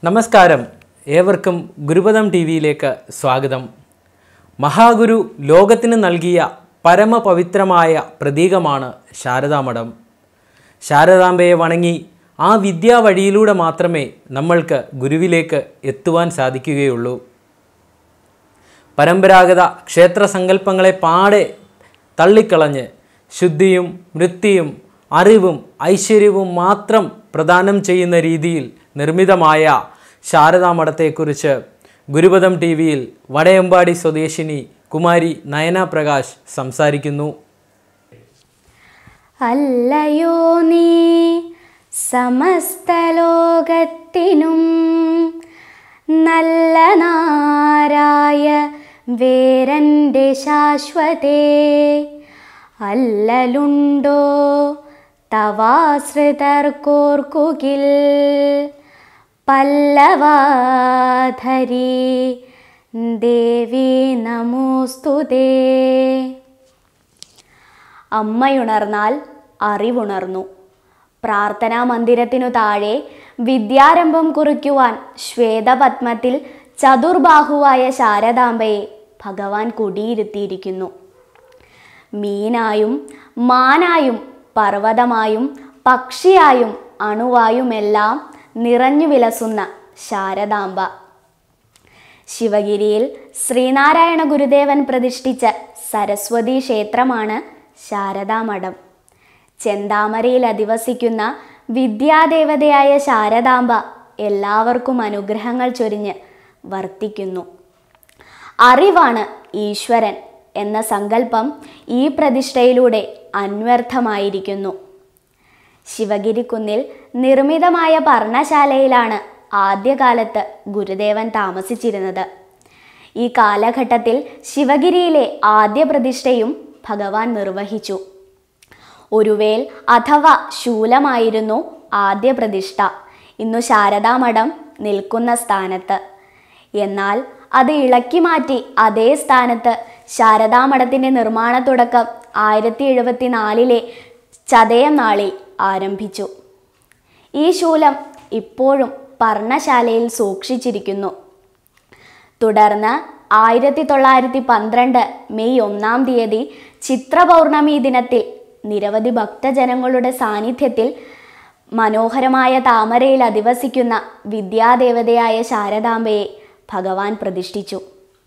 നമസ്കാരം, ഏവർക്കും ഗുരുപദം ടി വിയിലേക്ക് സ്വാഗതം. മഹാഗുരു ലോകത്തിന് നൽകിയ പരമപവിത്രമായ പ്രതീകമാണ് ശാരദാമഠം. ശാരദാംബയെ വണങ്ങി ആ വിദ്യാ വഴിയിലൂടെ മാത്രമേ നമ്മൾക്ക് ഗുരുവിലേക്ക് എത്തുവാൻ സാധിക്കുകയുള്ളൂ. പരമ്പരാഗത ക്ഷേത്രസങ്കല്പങ്ങളെ പാടെ തള്ളിക്കളഞ്ഞ് ശുദ്ധിയും വൃത്തിയും അറിവും ഐശ്വര്യവും മാത്രം പ്രദാനം ചെയ്യുന്ന രീതിയിൽ നിർമ്മിതമായ ശാരദാമഠത്തെക്കുറിച്ച് ഗുരുപദം ടി വിയിൽ വടയമ്പാടി സ്വദേശിനി കുമാരി നയന പ്രകാശ് സംസാരിക്കുന്നു. അല്ലയോ നീ സമസ്ത ലോകത്തിനും നല്ല നാരായ വേരൻ്റെ ശാശ്വതേ, അല്ലലുണ്ടോ തവാശ്രിതർക്കോർക്കുകിൽ പല്ലവാധരി ദേവി നമോസ്തുതേ. അമ്മയുണർന്നാൽ അറിവുണർന്നു. പ്രാർത്ഥനാ മന്ദിരത്തിനു താഴെ വിദ്യാരംഭം കുറിക്കുവാൻ ശ്വേതപത്മത്തിൽ ചതുർബാഹുവായ ശാരദാംബയെ ഭഗവാൻ കുടിയിരുത്തിയിരിക്കുന്നു. മീനായും മാനായും പർവ്വതമായും പക്ഷിയായും അണുവായുമെല്ലാം നിറഞ്ഞു വിലസുന്ന ശാരദാംബ. ശിവഗിരിയിൽ ശ്രീനാരായണ ഗുരുദേവൻ പ്രതിഷ്ഠിച്ച സരസ്വതി ക്ഷേത്രമാണ് ശാരദാമഠം. ചെന്താമരയിൽ അധിവസിക്കുന്ന വിദ്യാദേവതയായ ശാരദാംബ എല്ലാവർക്കും അനുഗ്രഹങ്ങൾ ചൊരിഞ്ഞ് വർത്തിക്കുന്നു. അറിവാണ് ഈശ്വരൻ എന്ന സങ്കല്പം ഈ പ്രതിഷ്ഠയിലൂടെ അന്വർത്ഥമായിരിക്കുന്നു. ശിവഗിരിക്കുന്നിൽ നിർമ്മിതമായ പർണശാലയിലാണ് ആദ്യകാലത്ത് ഗുരുദേവൻ താമസിച്ചിരുന്നത്. ഈ കാലഘട്ടത്തിൽ ശിവഗിരിയിലെ ആദ്യ പ്രതിഷ്ഠയും ഭഗവാൻ നിർവഹിച്ചു. ഒരു വേൽ അഥവാ ശൂലമായിരുന്നു ആദ്യ പ്രതിഷ്ഠ ഇന്നു ശാരദാമഠം നിൽക്കുന്ന സ്ഥാനത്ത്. എന്നാൽ അത് ഇളക്കി മാറ്റി അതേ സ്ഥാനത്ത് ശാരദാമഠത്തിൻ്റെ നിർമ്മാണ തുടക്കം 1074 ചതയം നാളിൽ ആരംഭിച്ചു. ഈ ശൂലം ഇപ്പോഴും പർണശാലയിൽ സൂക്ഷിച്ചിരിക്കുന്നു. തുടർന്ന് 1912 മെയ് 1 ചിത്രപൗർണമി ദിനത്തിൽ നിരവധി ഭക്തജനങ്ങളുടെ സാന്നിധ്യത്തിൽ മനോഹരമായ താമരയിൽ അധിവസിക്കുന്ന വിദ്യാദേവതയായ ശാരദാംബയെ ഭഗവാൻ പ്രതിഷ്ഠിച്ചു.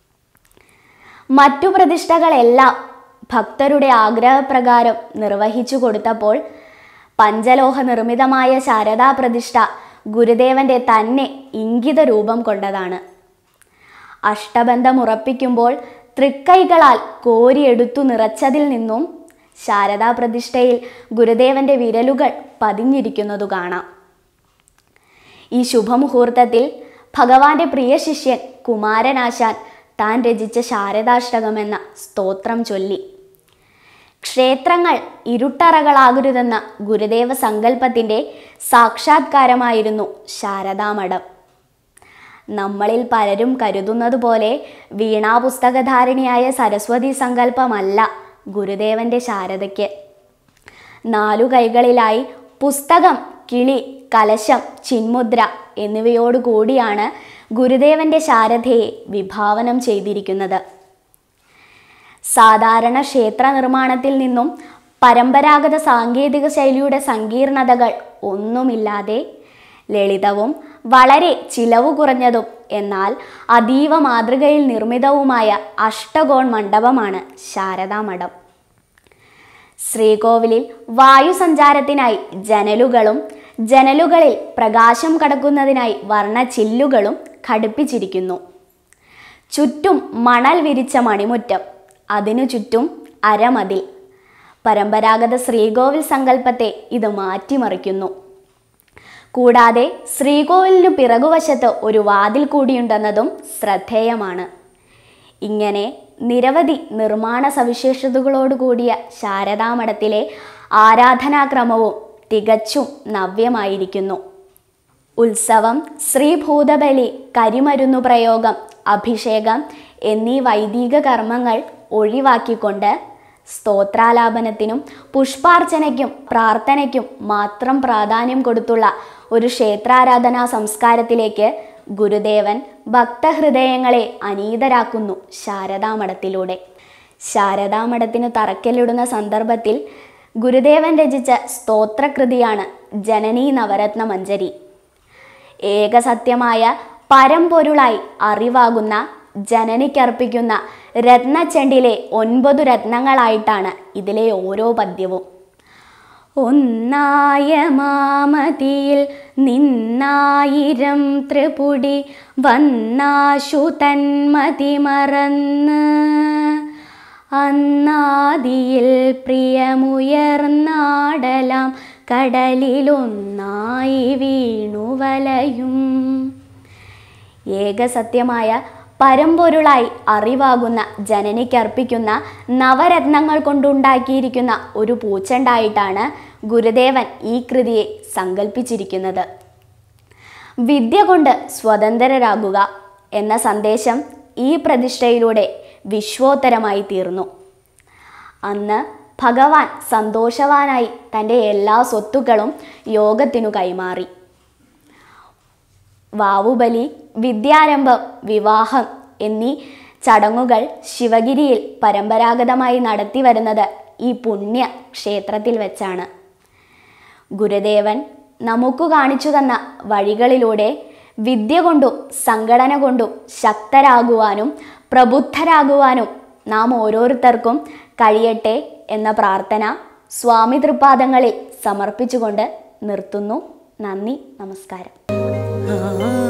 മറ്റു പ്രതിഷ്ഠകളെല്ലാം ഭക്തരുടെ ആഗ്രഹപ്രകാരം നിർവഹിച്ചു കൊടുത്തപ്പോൾ പഞ്ചലോഹ നിർമ്മിതമായ ശാരദാ പ്രതിഷ്ഠ ഗുരുദേവന്റെ തന്നെ ഇംഗിത രൂപം കൊണ്ടതാണ്. അഷ്ടബന്ധം ഉറപ്പിക്കുമ്പോൾ തൃക്കൈകളാൽ കോരിയെടുത്തു നിറച്ചതിൽ നിന്നും ശാരദാ പ്രതിഷ്ഠയിൽ ഗുരുദേവന്റെ വിരലുകൾ പതിഞ്ഞിരിക്കുന്നതു കാണാം. ഈ ശുഭമുഹൂർത്തത്തിൽ ഭഗവാന്റെ പ്രിയ ശിഷ്യൻ കുമാരനാശാൻ താൻ രചിച്ച ശാരദാഷ്ടകമെന്ന സ്തോത്രം ചൊല്ലി. ക്ഷേത്രങ്ങൾ ഇരുട്ടറകളാകരുതെന്ന ഗുരുദേവ സങ്കല്പത്തിൻ്റെ സാക്ഷാത്കാരമായിരുന്നു ശാരദാമഠം. നമ്മളിൽ പലരും കരുതുന്നത് പോലെ വീണാപുസ്തകധാരിണിയായ സരസ്വതി സങ്കല്പമല്ല ഗുരുദേവന്റെ ശാരദയ്ക്ക്. 4 കൈകളിലായി പുസ്തകം, കിളി, കലശം, ചിന്മുദ്ര എന്നിവയോടുകൂടിയാണ് ഗുരുദേവന്റെ ശാരദയെ വിഭാവനം ചെയ്തിരിക്കുന്നത്. സാധാരണ ക്ഷേത്ര നിർമ്മാണത്തിൽ നിന്നും പരമ്പരാഗത സാങ്കേതിക ശൈലിയുടെ സങ്കീർണതകൾ ഒന്നുമില്ലാതെ ലളിതവും വളരെ ചിലവ് കുറഞ്ഞതും എന്നാൽ അതീവ മാതൃകയിൽ നിർമ്മിതവുമായ അഷ്ടകോൺ മണ്ഡപമാണ് ശാരദാമഠം. ശ്രീകോവിലിൽ വായുസഞ്ചാരത്തിനായി ജനലുകളും ജനലുകളിൽ പ്രകാശം കടക്കുന്നതിനായി വർണ്ണച്ചില്ലുകളും ഘടിപ്പിച്ചിരിക്കുന്നു. ചുറ്റും മണൽ വിരിച്ച മണിമുറ്റം, അതിനു ചുറ്റും അരമതിൽ. പരമ്പരാഗത ശ്രീകോവിൽ സങ്കല്പത്തെ ഇത് മാറ്റിമറിക്കുന്നു. കൂടാതെ ശ്രീകോവിലിനു പിറകുവശത്ത് ഒരു വാതിൽ കൂടിയുണ്ടെന്നതും ശ്രദ്ധേയമാണ്. ഇങ്ങനെ നിരവധി നിർമ്മാണ സവിശേഷതകളോടുകൂടിയ ശാരദാമഠത്തിലെ ആരാധനാക്രമവും തികച്ചും നവ്യമായിരിക്കുന്നു. ഉത്സവം, ശ്രീഭൂതബലി, കരിമരുന്നു പ്രയോഗം, അഭിഷേകം എന്നീ വൈദിക കർമ്മങ്ങൾ ഒഴിവാക്കിക്കൊണ്ട് സ്തോത്രാലാപനത്തിനും പുഷ്പാർച്ചനയ്ക്കും പ്രാർത്ഥനയ്ക്കും മാത്രം പ്രാധാന്യം കൊടുത്തുള്ള ഒരു ക്ഷേത്രാരാധനാ സംസ്കാരത്തിലേക്ക് ഗുരുദേവൻ ഭക്തഹൃദയങ്ങളെ അനീതരാക്കുന്നു ശാരദാമഠത്തിലൂടെ. ശാരദാമഠത്തിന് തറക്കല്ലിടുന്ന സന്ദർഭത്തിൽ ഗുരുദേവൻ രചിച്ച സ്തോത്രകൃതിയാണ് ജനനീ നവരത്ന മഞ്ജരി. ഏകസത്യമായ പരമ്പൊരുളായി അറിവാകുന്ന ജനനിക്കർപ്പിക്കുന്ന രത്നച്ചെണ്ടിലെ 9 രത്നങ്ങളായിട്ടാണ് ഇതിലെ ഓരോ പദ്യവും. ഒന്നായ മാമതിയിൽ നിന്നായിരം ത്രിപുടി വന്നാശു തന്മതി മറന്ന് അന്നാദിയിൽ പ്രിയമുയർന്നാടലാം കടലിലൊന്നായി വീണുവലയും. ഏകസത്യമായ പരമ്പൊരുളായി അറിവാകുന്ന ജനനിക്കർപ്പിക്കുന്ന നവരത്നങ്ങൾ കൊണ്ടുണ്ടാക്കിയിരിക്കുന്ന ഒരു പൂച്ചെണ്ടായിട്ടാണ് ഗുരുദേവൻ ഈ കൃതിയെ സങ്കല്പിച്ചിരിക്കുന്നത്. വിദ്യ കൊണ്ട് സ്വതന്ത്രരാകുക എന്ന സന്ദേശം ഈ പ്രതിഷ്ഠയിലൂടെ വിശ്വോത്തരമായി തീർന്നു. അന്ന് ഭഗവാൻ സന്തോഷവാനായി തൻ്റെ എല്ലാ സ്വത്തുക്കളും യോഗത്തിനു കൈമാറി. വാവുബലി, വിദ്യാരംഭം, വിവാഹം എന്നീ ചടങ്ങുകൾ ശിവഗിരിയിൽ പരമ്പരാഗതമായി നടത്തി വരുന്നത് ഈ പുണ്യ ക്ഷേത്രത്തിൽ വെച്ചാണ്. ഗുരുദേവൻ നമുക്ക് കാണിച്ചു തന്ന വഴികളിലൂടെ വിദ്യ കൊണ്ടും സംഘടന കൊണ്ടും ശക്തരാകുവാനും പ്രബുദ്ധരാകുവാനും നാം ഓരോരുത്തർക്കും കഴിയട്ടെ എന്ന പ്രാർത്ഥന സ്വാമി തൃപ്പാദങ്ങളിൽ സമർപ്പിച്ചുകൊണ്ട് നിർത്തുന്നു. നന്ദി, നമസ്കാരം.